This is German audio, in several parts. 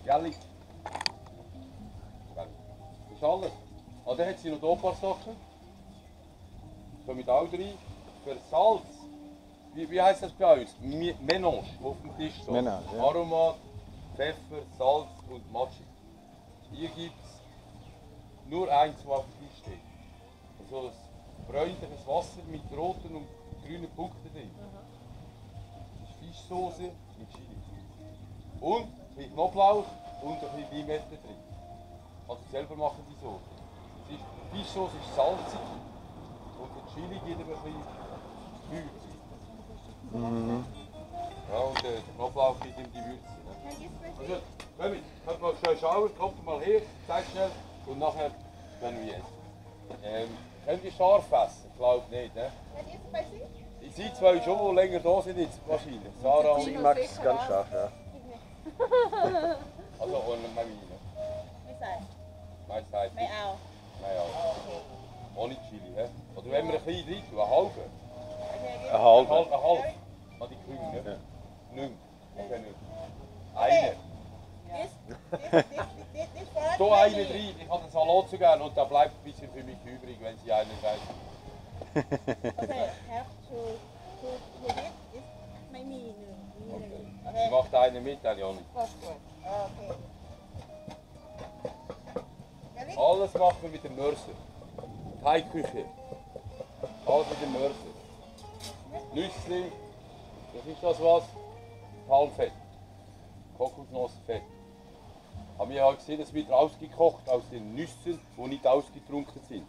Gellig. Das ist alles. Ah, dann hat sie noch hier ein paar Sachen. Kommen auch rein. Für Salz. Wie heisst das bei uns? Mélange, wo auf dem Tisch steht. Mélange, ja. Aromat, Pfeffer, Salz und Matchi. Hier gibt es nur eins, was auf dem Tisch steht. Also ein bräunliches Wasser mit roten und grünen Punkten drin. Das ist Fischsoße mit Chili. Und ein bisschen Knoblauch und ein bisschen Limette drin. Also selber machen die Soße. Die Fischsoße ist salzig und der Chili gibt ein bisschen Würze. Ja, und der Knoblauch gibt ihm die Würze. Ne? Also, könnt mal schnell schauen, kommt mal her, zeig schnell und nachher können wir essen. Könnt ihr scharf essen? Ich glaube nicht. Ne? Sie zwei schon, die länger da sind jetzt wahrscheinlich. Sarah und Ich mag es ganz scharf, ja. Also ohne Mami. Ne? ไม่ใส่ Nein, das heisst ไม่เอา nein, ja. Ohne Chili. He? Oder wenn wir ein bisschen rein tun, einen halben. Een halve. Einen halben. Ah, die Kühe, ne? Ja. Nicht. Okay, nicht. Eine. this for So eine rein. Ich habe den Salat so gerne und da bleibt ein bisschen für mich übrig, wenn Sie einen rein. okay have to this is ไม่มีหนึ่งมีหนึ่ง Sie macht einen mit, Joni. okay Alles machen wir mit dem Mörser. Teigküche. Alles mit dem Mörser. Nüssli. Was ist das was? Palmfett. Kokosnussfett. Haben wir ja gesehen, es wird rausgekocht aus den Nüssen, die nicht ausgetrunken sind.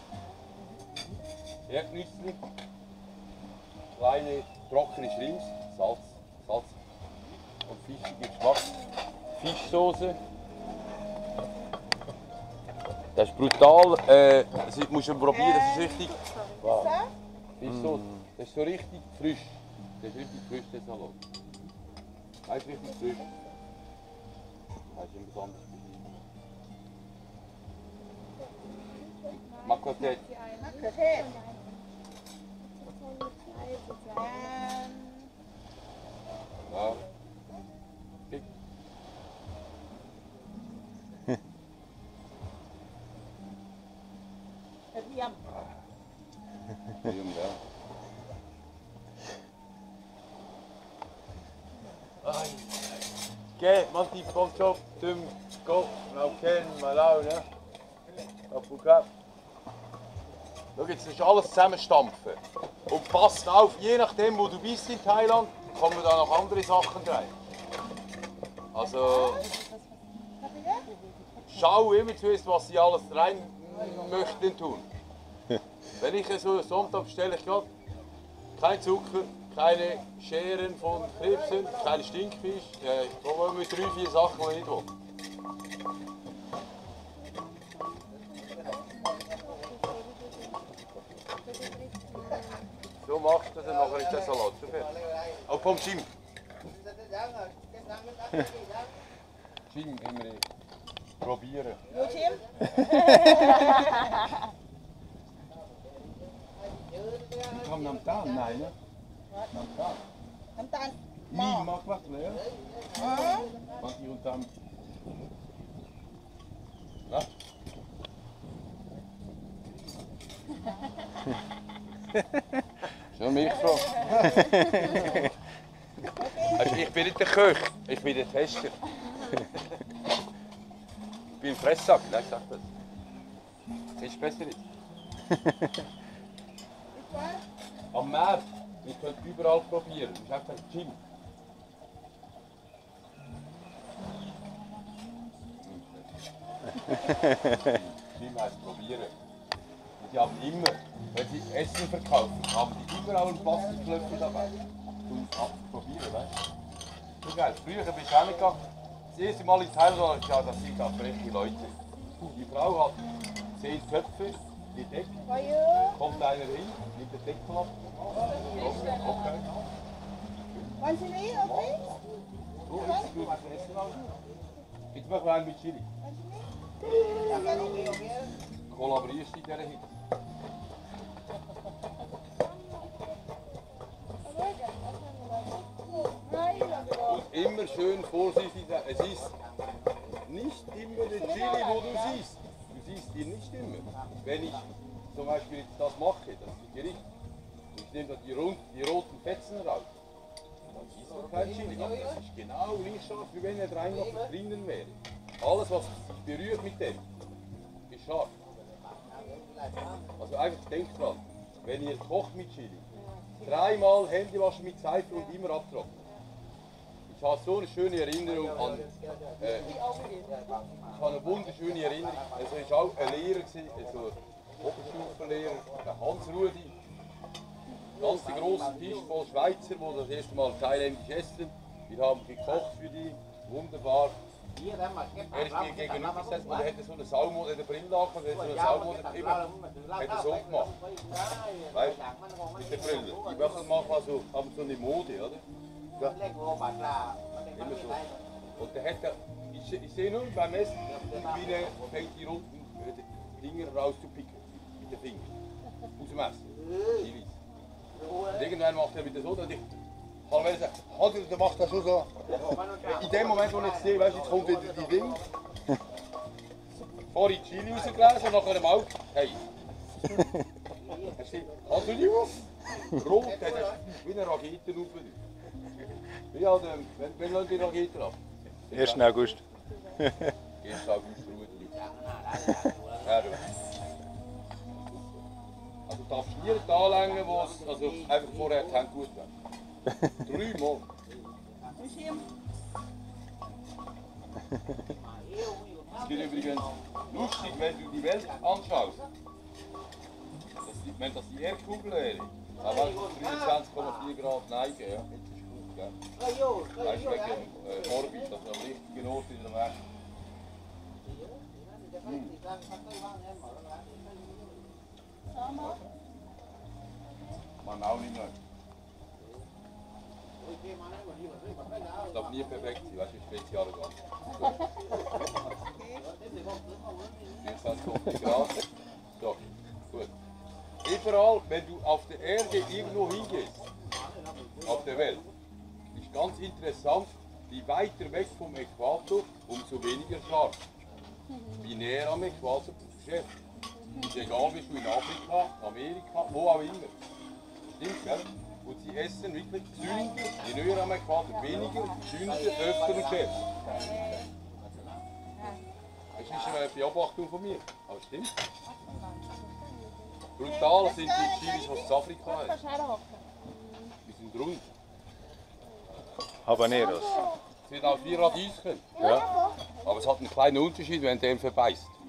Erdnüsse. Kleine trockene Shrimps. Salz. Und fischiger Geschmack. Fischsoße. Das ist brutal, das musst du probieren, das ist richtig. Wow. Fischsoße, das ist so richtig frisch. Das ist richtig frisch, der Salat. Das ist richtig frisch. Das ist etwas anderes. Makotet. มะเขือเทศ Ja. Kijk. Yum. Jum, ja. Oké, man die komt op, tum, kop, nou ken, maar nou, ne? Kapukap. Schau jetzt, das ist alles zusammenstampfen. Und passt auf, je nachdem wo du bist in Thailand, kommen da noch andere Sachen rein. Also, schau immer zuerst, was sie alles rein möchten tun. Wenn ich so einen Sonntag bestelle, ich gerade kein Zucker, keine Scheren von Krebsen, keine Stinkfisch, ich mit 3-4 Sachen, die ich nicht will. So machst du das und nachher ist der Salat schon fertig. Oh, komm, Jim. Jim, immer probieren. ยูชิม Komm, nam taan, nein, ne? Nam taan. น้ำตาล Wie, mag wat, ne? อ๋อ Mag hier und dann. Na? Schon mich gefragt. Also ich bin nicht der Köch, ich bin der Tester. Ich bin ein Fresssack, ne? Ich sag das. Ist besser nicht. Am Meer, ihr könnt überall probieren. Das ist einfach ein Gym. Gym heisst probieren. Und die haben immer, wenn sie Essen verkaufen, haben die überall einen Plastiklöffel dabei. Um es abzuprobieren, weißt du? So geil. Früher bist du auch nicht gegangen. Das erste Mal in Thailand habe ich gesagt, das sind auch freche Leute. Die Frau hat 10 Töpfe, die Decke. พอเยอะ Kommt einer hin, nimmt den Deckel ab. Okay. วันชิลีโอเค So, jetzt tun wir das Essen an. Jetzt machen wir einen mit Chili. วันชิลี Kollaborierst du in dieser Hitze? Und immer schön vorsichtig sein. Es ist nicht immer den Chili, wo du siehst. Du siehst ihn nicht immer. Wenn ich zum Beispiel jetzt das mache, das Gericht, ich nehme da die roten Fetzen raus, dann siehst du kein Chili. Aber das ist genau gleich scharf, wie wenn er noch drinnen wäre. Alles, was sich berührt mit dem, ist scharf. Also einfach denkt dran, wenn ihr kocht mit Chili, 3-mal Hände waschen mit Seife und immer abtrocknen. Ich habe so eine schöne Erinnerung an, ich habe eine wunderschöne Erinnerung, es war auch ein Lehrer, also ein Oberstufenlehrer, der Hans Rudi, ganz der große Tisch voll Schweizer, wo das erste Mal thailändisch essen. Wir haben gekocht für die, wunderbar. Er ist mir gegenüber gesessen und er hätte so eine Salmon, der Brilllaken, der hätte so eine Salmon immer, hätte so gemacht. Weißt du, mit der Brille. Die machen manchmal so, haben so eine Mode, oder? Ja. Immer so. Und der hätte, ich sehe nur beim Essen, wie er fängt die runden Dinger rauszupicken, mit den Fingern, aus dem Essen. Chilis. Und irgendwann macht er wieder so, dass ich halbwegs sage, der macht das schon so. In dem Moment, wo ich sehe, weißt, jetzt kommt wieder die Ding. Vorher die Chili rausgelesen und nachher im Auge, hey. Er sagt, kannst du nicht auf? Rot, das ist wie eine Rakete auf. Wie halt, wenn läuft die Rakete ab? 1. August. 1. August, Rudi. Ja, also du darfst nie anlängen, wo es also einfach vorher die Hände gut werden. 3 Mal. Es geht übrigens lustig, wenn du die Welt anschaust. Wenn das die Erdkugel wäre, dann wäre es 23,4 Grad neigen. Ja? Jetzt ist gut, gell? Weißt du, wegen dem Orbit, dass er am richtigen Ort ist am Weg. Man auch nicht mehr. Das darf nie perfekt sein, weißt du, Spezial ganz. 24 Grad. So, gut. Überall, wenn du auf der Erde irgendwo hingehst, auf der Welt, ist ganz interessant, je weiter weg vom Äquator, umso weniger scharf. Wie näher am Äquator Chef. Ist egal, bist du in Afrika, Amerika, wo auch immer. Stimmt, gell? Und sie essen wirklich gesünder, je näher am Äquator, weniger, gesünder, öfter und schärfer. Das ist eine Beobachtung von mir, aber stimmt. Brutal sind die Chilis, die in Afrika haben. Die sind rund. Habaneros. Es wird auch wie Radieschen. Ja. Aber es hat einen kleinen Unterschied, wenn der verbeißt.